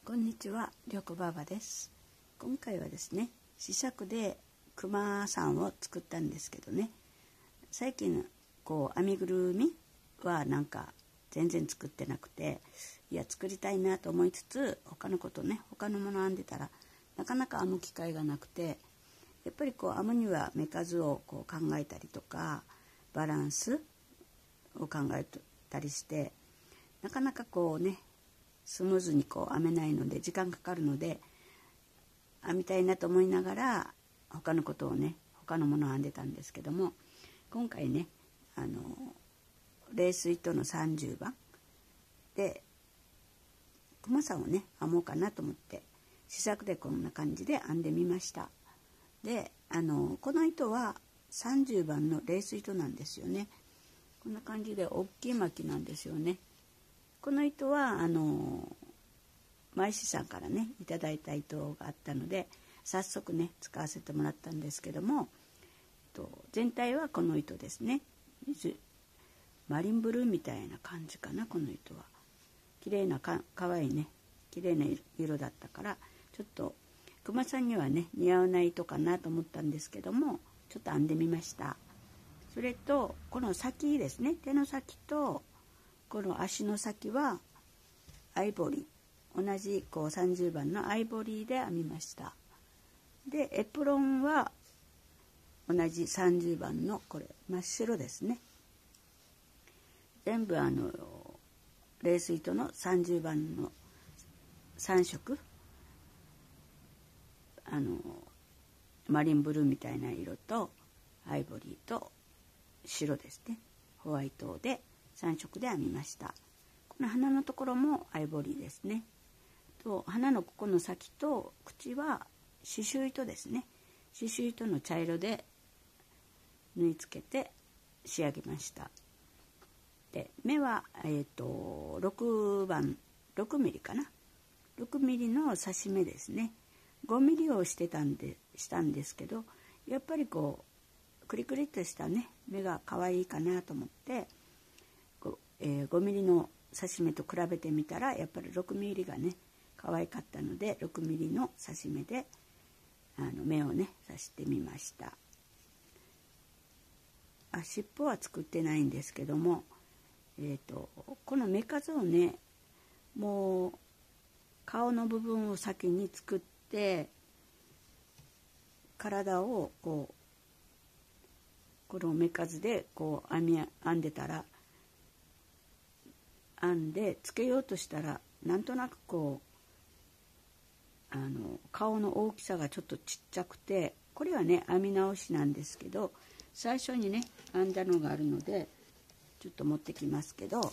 こんにちは、りょうこばあばです。今回はですね、試作でクマさんを作ったんですけどね、最近編みぐるみはなんか全然作ってなくて、作りたいなと思いつつ、他のもの編んでたらなかなか編む機会がなくて、やっぱり編むには目数を考えたりとか、バランスを考えたりして、なかなかスムーズに編めないので時間かかるので、編みたいなと思いながら他のものを編んでたんですけども、今回ねレース糸の30番でクマさんをね編もうかなと思って試作でこんな感じで編んでみました。でこの糸は30番のレース糸なんですよね。こんな感じで大きい巻きなんですよね。この糸は舞師さんからねいただいた糸があったので早速ね使わせてもらったんですけども、全体はこの糸ですね。マリンブルーみたいな感じかな。この糸は綺麗なかわいいね綺麗な色だったから、ちょっとクマさんにはね似合わない糸かなと思ったんですけども、ちょっと編んでみました。それとこの先ですね、手の先とこの足の先はアイボリー、同じ30番のアイボリーで編みました。でエプロンは同じ30番のこれ真っ白ですね。全部レース糸の30番の3色マリンブルーみたいな色とアイボリーと白ですね、ホワイトで3色で編みました。この花のところもアイボリーですね。と花のここの先と口は刺繍糸ですね。刺繍糸の茶色で縫い付けて仕上げました。で目は、6番6ミリかな、6ミリの刺し目ですね。5ミリをしたんですけど、やっぱりクリクリっとしたね目が可愛いかなと思って5ミリの刺し目と比べてみたらやっぱり6ミリがね可愛かったので、6ミリの刺し目で目をね刺してみました。尻尾は作ってないんですけども、この目数をねもう顔の部分を先に作って体をこの目数で編んでたら、編んでつけようとしたらなんとなく顔の大きさがちょっとちっちゃくて、これはね編み直しなんですけど、最初にね編んだのがあるのでちょっと持ってきますけど、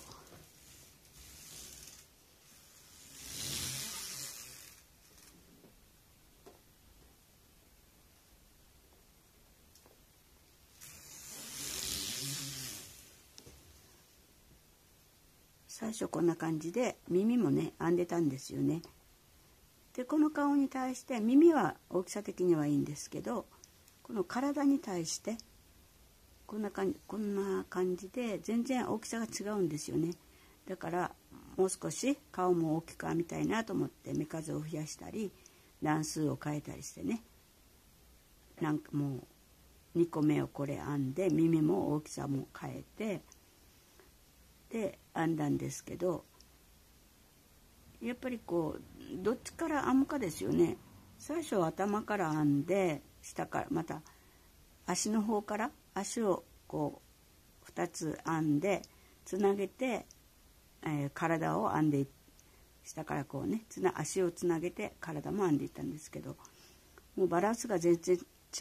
最初こんな感じで耳もね編んでたんですよね。でこの顔に対して耳は大きさ的にはいいんですけど、この体に対してこんな感じで全然大きさが違うんですよね。だからもう少し顔も大きく編みたいなと思って目数を増やしたり段数を変えたりしてね、なんかもう2個目をこれ編んで耳も大きさも変えてで編んだんですけど、やっぱりどっちから編むかですよね。最初は頭から編んで下からまた足の方から足を2つ編んでつなげて、体を編んで下から足をつなげて体も編んでいったんですけど、もうバランスが全然違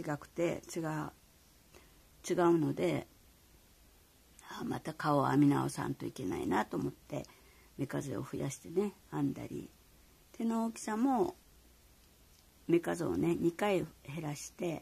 うので、また顔を編み直さんといけないなと思って目数を増やしてね編んだり、手の大きさも目数をね2回減らして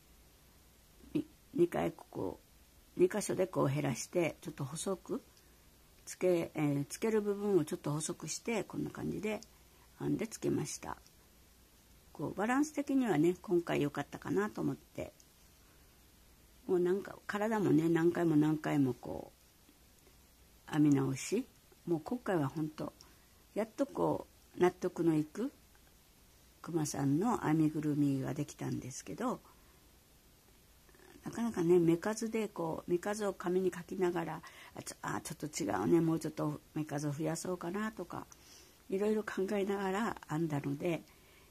2回2箇所で減らしてちょっと細くつける部分をちょっと細くしてこんな感じで編んでつけました。バランス的にはね今回良かったかなと思って、もう体もね何回も編み直し、もう今回は本当やっと納得のいくくまさんの編みぐるみができたんですけど、なかなかね、目数で目数を紙に書きながらちょっと違うね、もうちょっと目数を増やそうかなとかいろいろ考えながら編んだので、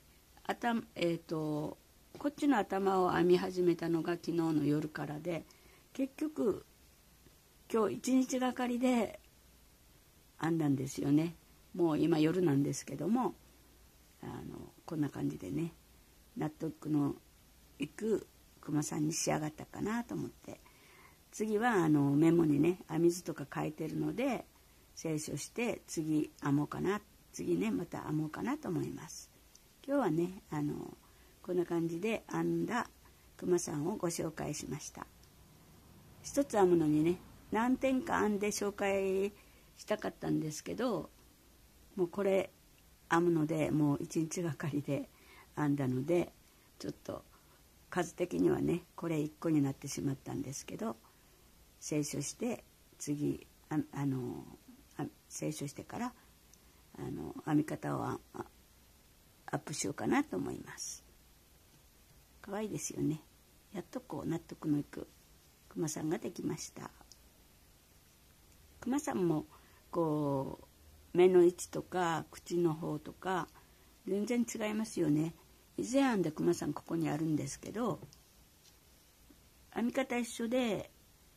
こっちの頭を編み始めたのが昨日の夜からで、結局今日一日がかりで編んだんですよね。もう今夜なんですけども、こんな感じでね、納得のいくくまさんに仕上がったかなと思って、次はメモにね編み図とか書いてるので清書して次編もうかな、次ねまた編もうかなと思います。今日はねこんな感じで編んだくまさんをご紹介しました。一つ編むのにね何点か編んで紹介したかったんですけど、もうこれ編むのでもう一日がかりで編んだので、ちょっと数的にはねこれ1個になってしまったんですけど、清書して次清書してから編み方をアップしようかなと思います。可愛いですよね。やっと納得のいくくまさんができました。くまさんも目の位置とか口の方とか全然違いますよね。以前編んだくまさんここにあるんですけど、編み方一緒で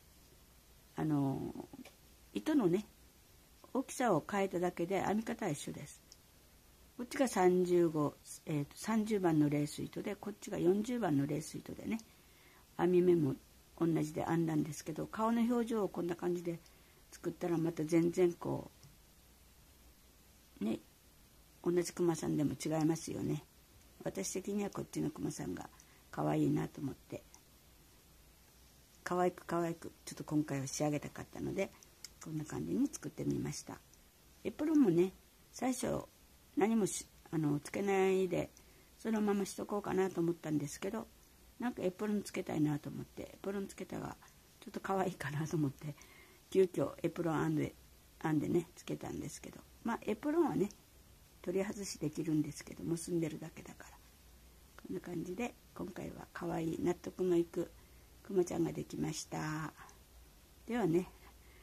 糸のね大きさを変えただけで編み方は一緒です。こっちが30番のレース糸で、こっちが40番のレース糸でね、編み目も同じで編んだんですけど、顔の表情をこんな感じで作ったらまた全然ね、同じくまさんでも違いますよね。私的にはこっちのくまさんが可愛いなと思って、可愛くちょっと今回は仕上げたかったのでこんな感じに作ってみました。エプロンもね最初何もつけないでそのまましとこうかなと思ったんですけど、なんかエプロンつけたいなと思って、エプロンつけたらちょっと可愛いかなと思って急遽エプロン編んでねつけたんですけど、エプロンはね取り外しできるんですけど結んでるだけだから、こんな感じで今回は可愛い納得のいくくまちゃんができました。ではね、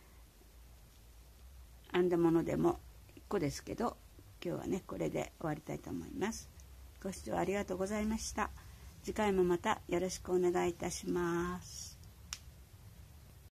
編んだものでも1個ですけど今日はねこれで終わりたいと思います。ご視聴ありがとうございました。次回もまたよろしくお願いいたします。